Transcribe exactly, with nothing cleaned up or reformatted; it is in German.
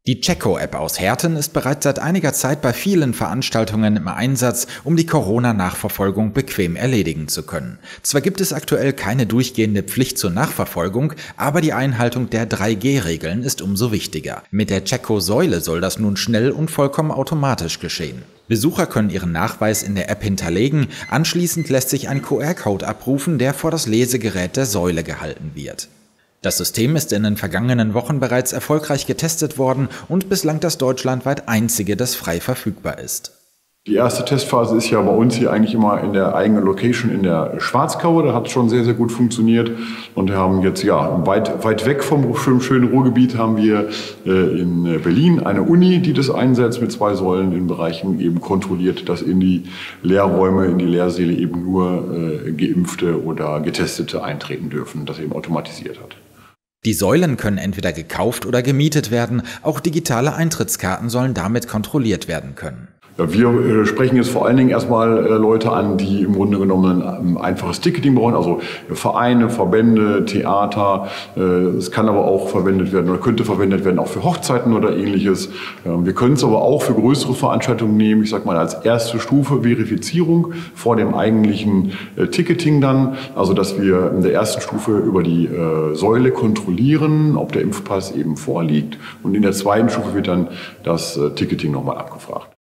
Die Checo-App aus Herten ist bereits seit einiger Zeit bei vielen Veranstaltungen im Einsatz, um die Corona-Nachverfolgung bequem erledigen zu können. Zwar gibt es aktuell keine durchgehende Pflicht zur Nachverfolgung, aber die Einhaltung der drei G Regeln ist umso wichtiger. Mit der Checo-Säule soll das nun schnell und vollkommen automatisch geschehen. Besucher können ihren Nachweis in der App hinterlegen, anschließend lässt sich ein Q R-Code abrufen, der vor das Lesegerät der Säule gehalten wird. Das System ist in den vergangenen Wochen bereits erfolgreich getestet worden und bislang das deutschlandweit einzige, das frei verfügbar ist. Die erste Testphase ist ja bei uns hier eigentlich immer in der eigenen Location in der Schwarzkau. Da hat es schon sehr, sehr gut funktioniert. Und wir haben jetzt, ja, weit, weit weg vom schönen Ruhrgebiet haben wir äh, in Berlin eine Uni, die das einsetzt mit zwei Säulen in Bereichen eben kontrolliert, dass in die Lehrräume, in die Lehrsäle eben nur äh, Geimpfte oder Getestete eintreten dürfen, das eben automatisiert hat. Die Säulen können entweder gekauft oder gemietet werden. Auch digitale Eintrittskarten sollen damit kontrolliert werden können. Ja, wir äh, sprechen jetzt vor allen Dingen erstmal äh, Leute an, die im Grunde genommen ein einfaches Ticketing brauchen, also äh, Vereine, Verbände, Theater. Äh, es kann aber auch verwendet werden oder könnte verwendet werden auch für Hochzeiten oder ähnliches. Äh, wir können es aber auch für größere Veranstaltungen nehmen, ich sag mal als erste Stufe Verifizierung vor dem eigentlichen äh, Ticketing dann. Also dass wir in der ersten Stufe über die äh, Säule kontrollieren, ob der Impfpass eben vorliegt. Und in der zweiten Stufe wird dann das äh, Ticketing nochmal abgefragt.